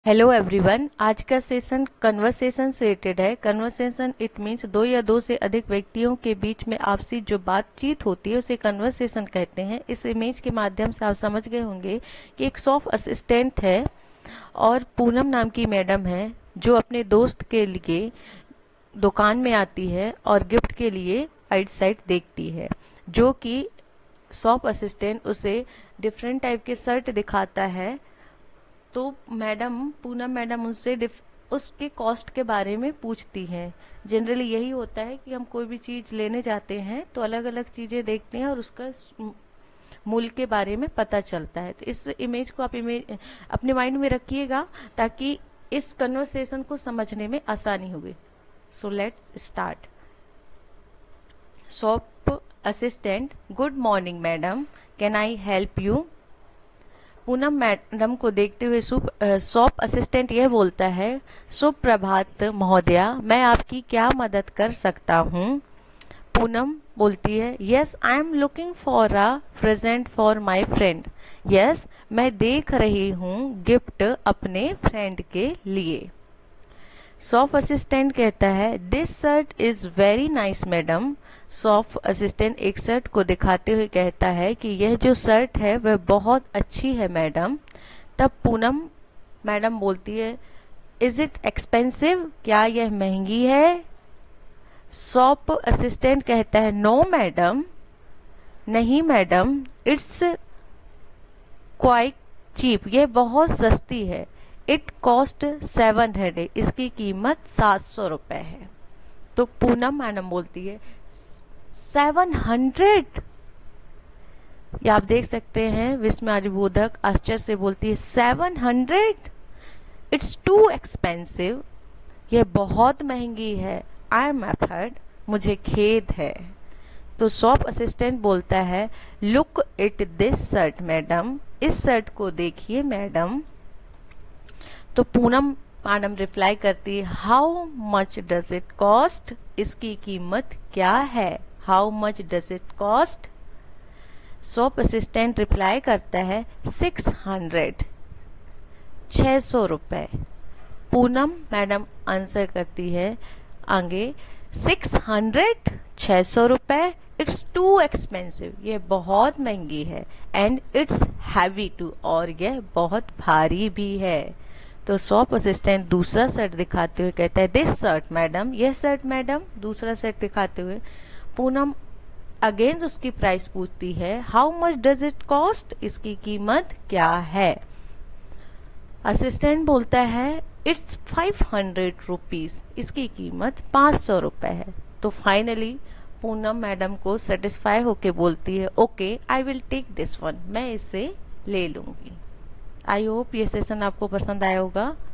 Hello everyone. आज का session conversation से रिलेटेड है। कन्वर्सेशन इट मीन्स दो या दो से अधिक व्यक्तियों के बीच में आपसी जो बातचीत होती है उसे कन्वर्सेशन कहते हैं। इस इमेज के माध्यम से आप समझ गए होंगे कि एक शॉप असिस्टेंट है और पूनम नाम की मैडम है जो अपने दोस्त के लिए दुकान में आती है और गिफ्ट के लिए राइट साइड देखती है, जो कि शॉप असिस्टेंट उसे डिफरेंट टाइप के शर्ट दिखाता है। तो पूनम मैडम उनसे उसके कॉस्ट के बारे में पूछती हैं। जनरली यही होता है कि हम कोई भी चीज लेने जाते हैं तो अलग अलग चीजें देखते हैं और उसका मूल्य के बारे में पता चलता है। तो इस इमेज को आप अपने माइंड में रखिएगा ताकि इस कन्वर्सेशन को समझने में आसानी होगी। So let start. Shop assistant: good morning madam, can I help you? Poonam madam को देखते हुए शॉप असिस्टेंट यह बोलता है, सुप्रभात महोदया, मैं आपकी क्या मदद कर सकता हूँ? पूनम बोलती है, yes I am looking for a present for my friend. Yes, मैं देख रही हूँ गिफ्ट अपने फ्रेंड के लिए। शॉप असिस्टेंट कहता है, this shirt is very nice madam. Shop assistant एक शर्ट को दिखाते हुए कहता है कि यह जो शर्ट है वह बहुत अच्छी है मैडम। तब पूनम मैडम बोलती है, इज इट एक्सपेंसिव? क्या यह महंगी है? शॉप असिस्टेंट कहता है, नो मैडम, नहीं मैडम, इट्स क्वाइट चीप, यह बहुत सस्ती है। इट कॉस्ट 700, इसकी कीमत 700 रुपए है। तो पूनम मैडम बोलती है, 700? ये आप देख सकते हैं विस्मयादिबोधक आश्चर्य से बोलती है, 700? इट्स टू एक्सपेंसिव, यह बहुत महंगी है। आई एम अफर्ड, मुझे खेद है। तो शॉप असिस्टेंट बोलता है, look it this shirt madam, इस शर्ट को देखिए मैडम। तो पूनम मैडम रिप्लाई करती है, how much does it cost? इसकी कीमत क्या है? How much does it cost? Shop assistant reply करता है, 600, 600 रुपए। पूनम मैडम आंसर करती है आगे, 600, 600 रुपए, इट्स टू एक्सपेंसिव, ये बहुत महंगी है। एंड इट्स हैवी टू, और यह बहुत भारी भी है। तो शॉप असिस्टेंट दूसरा शर्ट दिखाते हुए कहता है, दिस शर्ट मैडम, यह शर्ट मैडम। दूसरा शर्ट दिखाते हुए पूनम अगेन उसकी प्राइस पूछती है, how much does it cost? इसकी कीमत क्या है? असिस्टेंट बोलता है, इट्स 500 रुपीज, इसकी कीमत 500 रुपए है। तो फाइनली पूनम मैडम को सेटिस्फाई होके बोलती है, okay I will take this one, मैं इसे ले लूंगी। आई होप ये सेशन आपको पसंद आया होगा।